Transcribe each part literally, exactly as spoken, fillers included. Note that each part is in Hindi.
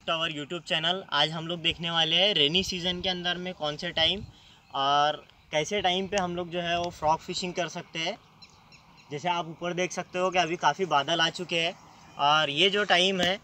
To our YouTube channel. आज हम लोग देखने वाले हैं रेनी सीज़न के अंदर में कौन से टाइम और कैसे टाइम पे हम लोग जो है वो फ्रॉग फिशिंग कर सकते हैं। जैसे आप ऊपर देख सकते हो कि अभी काफ़ी बादल आ चुके हैं और ये जो टाइम है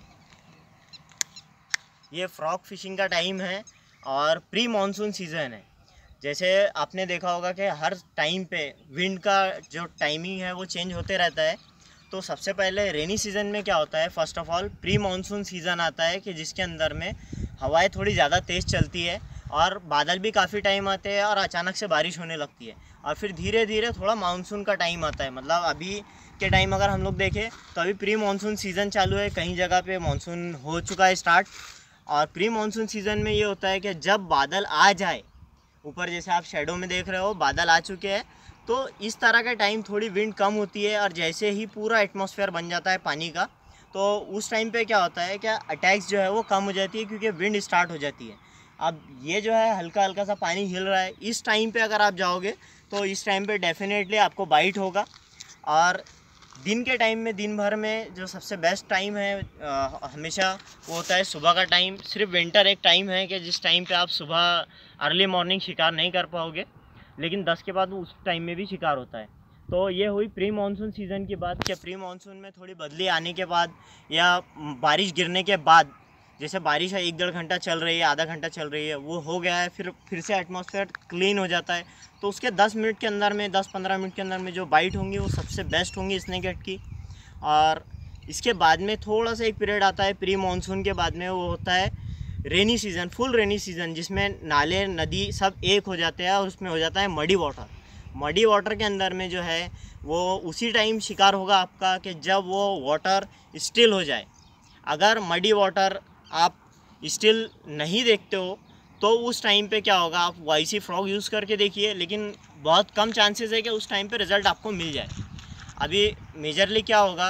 ये फ्रॉग फिशिंग का टाइम है और प्री मानसून सीज़न है। जैसे आपने देखा होगा कि हर टाइम पे विंड का जो टाइमिंग है वो चेंज होते रहता है। तो सबसे पहले रेनी सीज़न में क्या होता है, first of all pre monsoon season आता है कि जिसके अंदर में हवाएं थोड़ी ज़्यादा तेज़ चलती है और बादल भी काफ़ी टाइम आते हैं और अचानक से बारिश होने लगती है और फिर धीरे धीरे थोड़ा मानसून का टाइम आता है। मतलब अभी के टाइम अगर हम लोग देखें तो अभी प्री मानसून सीज़न चालू है, कई जगह पे मानसून हो चुका है स्टार्ट। और प्री मानसून सीज़न में ये होता है कि जब बादल आ जाए, ऊपर जैसे आप शेडो में देख रहे हो बादल आ चुके हैं, तो इस तरह का टाइम थोड़ी विंड कम होती है और जैसे ही पूरा एटमॉस्फेयर बन जाता है पानी का, तो उस टाइम पे क्या होता है, क्या अटैक्स जो है वो कम हो जाती है क्योंकि विंड स्टार्ट हो जाती है। अब ये जो है हल्का हल्का सा पानी हिल रहा है, इस टाइम पे अगर आप जाओगे तो इस टाइम पे डेफिनेटली आपको बाइट होगा। और दिन के टाइम में, दिन भर में जो सबसे बेस्ट टाइम है आ, हमेशा वो होता है सुबह का टाइम। सिर्फ विंटर एक टाइम है कि जिस टाइम पे आप सुबह अर्ली मॉर्निंग शिकार नहीं कर पाओगे, लेकिन दस के बाद उस टाइम में भी शिकार होता है। तो ये हुई प्री मानसून सीज़न की बात। क्या प्री मानसून में थोड़ी बदली आने के बाद या बारिश गिरने के बाद, जैसे बारिश है एक डेढ़ घंटा चल रही है, आधा घंटा चल रही है, वो हो गया है, फिर फिर से एटमॉस्फेयर क्लीन हो जाता है, तो उसके दस मिनट के अंदर में, दस पंद्रह मिनट के अंदर में जो बाइट होंगी वो सबसे बेस्ट होंगी स्नेक हेड की। और इसके बाद में थोड़ा सा एक पीरियड आता है प्री मानसून के बाद में, वो होता है rainy season, full rainy season, जिसमें नाले नदी सब एक हो जाते हैं और उसमें हो जाता है मडी वाटर। मडी वाटर के अंदर में जो है वो उसी टाइम शिकार होगा आपका कि जब वो वाटर स्टिल हो जाए। अगर मडी वाटर आप स्टिल नहीं देखते हो तो उस टाइम पे क्या होगा, आप वाईसी फ्रॉग यूज़ करके देखिए, लेकिन बहुत कम चांसेस है कि उस टाइम पे रिज़ल्ट आपको मिल जाए। अभी मेजरली क्या होगा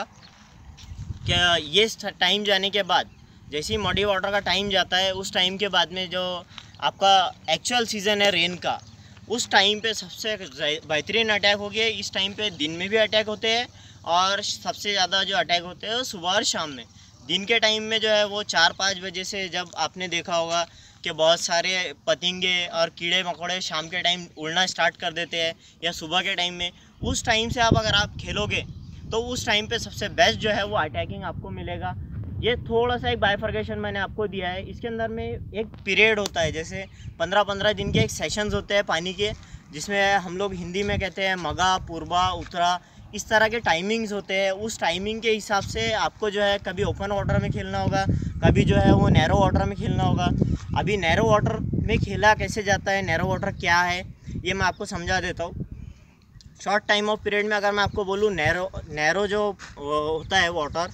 क्या, ये टाइम जाने के बाद, जैसे ही मडी वाटर का टाइम जाता है उस टाइम के बाद में जो आपका एक्चुअल सीज़न है रेन का, उस टाइम पे सबसे बेहतरीन अटैक हो गया। इस टाइम पे दिन में भी अटैक होते हैं और सबसे ज़्यादा जो अटैक होते हैं वो सुबह और शाम में। दिन के टाइम में जो है वो चार पाँच बजे से, जब आपने देखा होगा कि बहुत सारे पतंगे और कीड़े मकोड़े शाम के टाइम उड़ना स्टार्ट कर देते हैं या सुबह के टाइम में, उस टाइम से आप अगर आप खेलोगे तो उस टाइम पे सबसे बेस्ट जो है वो अटैकिंग आपको मिलेगा। ये थोड़ा सा एक बाइफर्केशन मैंने आपको दिया है। इसके अंदर में एक पीरियड होता है, जैसे पंद्रह पंद्रह दिन के एक सेशंस होते हैं पानी के, जिसमें हम लोग हिंदी में कहते हैं मगा, पूर्वा, उत्तरा, इस तरह के टाइमिंग्स होते हैं। उस टाइमिंग के हिसाब से आपको जो है कभी ओपन वाटर में खेलना होगा, कभी जो है वो नैरो वाटर में खेलना होगा। अभी नैरो वाटर में खेला कैसे जाता है, नैरो वाटर क्या है, ये मैं आपको समझा देता हूँ। शॉर्ट टाइम ऑफ पीरियड में अगर मैं आपको बोलूँ, नैरो नैरो जो होता है वाटर,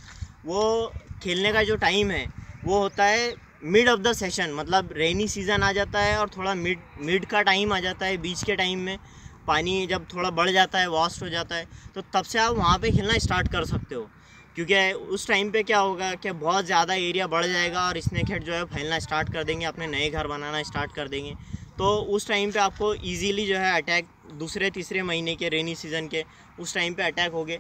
वो खेलने का जो टाइम है वो होता है मिड ऑफ द सेशन। मतलब रेनी सीज़न आ जाता है और थोड़ा मिड मिड का टाइम आ जाता है, बीच के टाइम में पानी जब थोड़ा बढ़ जाता है, वास्ट हो जाता है, तो तब से आप वहाँ पे खेलना स्टार्ट कर सकते हो। क्योंकि उस टाइम पे क्या होगा कि बहुत ज़्यादा एरिया बढ़ जाएगा और स्नेक हेड जो है फैलना स्टार्ट कर देंगे, अपने नए घर बनाना स्टार्ट कर देंगे। तो उस टाइम पे आपको ईजीली जो है अटैक, दूसरे तीसरे महीने के रेनी सीज़न के उस टाइम पे अटैक हो गए।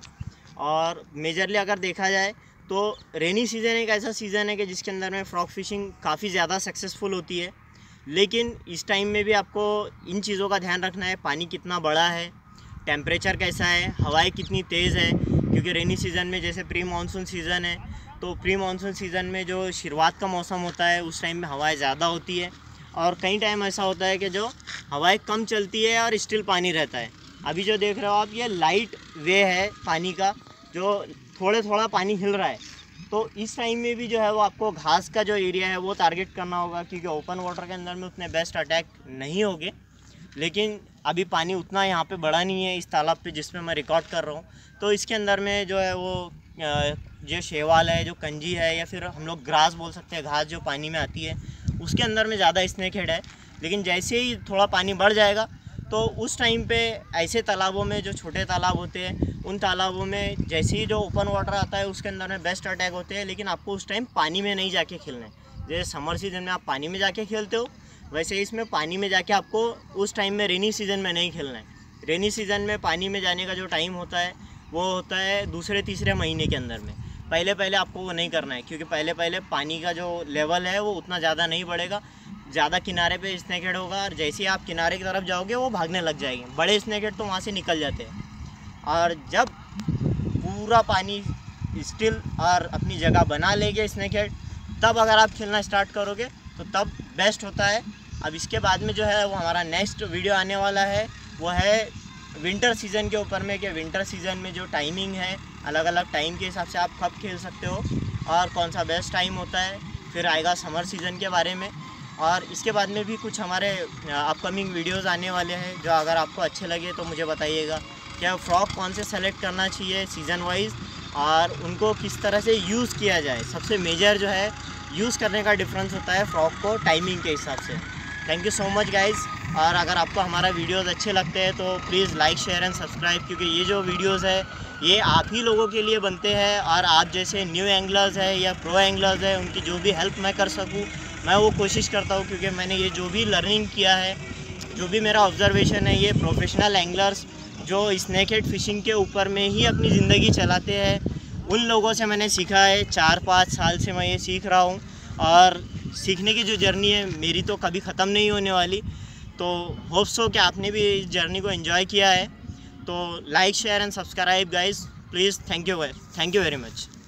और मेजरली अगर देखा जाए तो रेनी सीज़न एक ऐसा सीज़न है कि जिसके अंदर में फ्रॉग फिशिंग काफ़ी ज़्यादा सक्सेसफुल होती है। लेकिन इस टाइम में भी आपको इन चीज़ों का ध्यान रखना है, पानी कितना बड़ा है, टेम्परेचर कैसा है, हवाएं कितनी तेज़ है। क्योंकि रेनी सीज़न में जैसे प्री मानसून सीज़न है, तो प्री मानसून सीज़न में जो शुरुआत का मौसम होता है उस टाइम में हवाएं ज़्यादा होती है और कई टाइम ऐसा होता है कि जो हवाएं कम चलती है और स्टिल पानी रहता है। अभी जो देख रहे हो आप, ये लाइट वे है पानी का, जो थोड़े थोड़ा पानी हिल रहा है। तो इस टाइम में भी जो है वो आपको घास का जो एरिया है वो टारगेट करना होगा, क्योंकि ओपन वाटर के अंदर में उतने बेस्ट अटैक नहीं होंगे। लेकिन अभी पानी उतना यहाँ पे बड़ा नहीं है इस तालाब पे जिसमें मैं रिकॉर्ड कर रहा हूँ, तो इसके अंदर में जो है वो जो शेवाल है, जो कंजी है, या फिर हम लोग ग्रास बोल सकते हैं, घास जो पानी में आती है, उसके अंदर में ज़्यादा स्नेक हेड है। लेकिन जैसे ही थोड़ा पानी बढ़ जाएगा तो उस टाइम पे ऐसे तालाबों में, जो छोटे तालाब होते हैं, उन तालाबों में जैसे ही जो ओपन वाटर आता है उसके अंदर में बेस्ट अटैक होते हैं। लेकिन आपको उस टाइम पानी में नहीं जाके खेलना है। जैसे समर सीज़न में आप पानी में जाके खेलते हो, वैसे इसमें पानी में जाके आपको उस टाइम में, रेनी सीज़न में नहीं खेलना है। रेनी सीज़न में पानी में जाने का जो टाइम होता है वो होता है दूसरे तीसरे महीने के अंदर में। पहले पहले आपको वो नहीं करना है, क्योंकि पहले पहले पानी का जो लेवल है वो उतना ज़्यादा नहीं बढ़ेगा, ज़्यादा किनारे पे स्नेक हेड होगा, और जैसे ही आप किनारे की तरफ जाओगे वो भागने लग जाएंगे। बड़े स्नेक हेड तो वहाँ से निकल जाते हैं। और जब पूरा पानी स्टिल और अपनी जगह बना लेंगे स्नेक हेड, तब अगर आप खेलना स्टार्ट करोगे तो तब बेस्ट होता है। अब इसके बाद में जो है वो हमारा नेक्स्ट वीडियो आने वाला है, वो है विंटर सीज़न के ऊपर में, कि विंटर सीज़न में जो टाइमिंग है, अलग अलग टाइम के हिसाब से आप कब खेल सकते हो और कौन सा बेस्ट टाइम होता है। फिर आएगा समर सीज़न के बारे में, और इसके बाद में भी कुछ हमारे अपकमिंग वीडियोस आने वाले हैं, जो अगर आपको अच्छे लगे तो मुझे बताइएगा। क्या फ्रॉक कौन से सेलेक्ट करना चाहिए सीज़न वाइज, और उनको किस तरह से यूज़ किया जाए। सबसे मेजर जो है यूज़ करने का डिफरेंस होता है फ्रॉक को टाइमिंग के हिसाब से। Thank you so much guys. और अगर आपको हमारा वीडियोस अच्छे लगते हैं तो please like share and subscribe, क्योंकि ये जो वीडियोस है ये आप ही लोगों के लिए बनते हैं, और आप जैसे न्यू एंगलर्स है या प्रो एंगलर्स है उनकी जो भी हेल्प मैं कर सकूँ मैं वो कोशिश करता हूँ। क्योंकि मैंने ये जो भी लर्निंग किया है, जो भी मेरा ऑब्जर्वेशन है, ये प्रोफेशनल एंगलर्स जो स्नेक हेड फिशिंग के ऊपर में ही अपनी ज़िंदगी चलाते हैं, उन लोगों से मैंने सीखा है। चार पाँच साल से मैं ये सीख रहा हूँ, और सीखने की जो जर्नी है मेरी तो कभी ख़त्म नहीं होने वाली। तो होप सो कि आपने भी इस जर्नी को एंजॉय किया है। तो like share and subscribe guys please. Thank you thank you very much.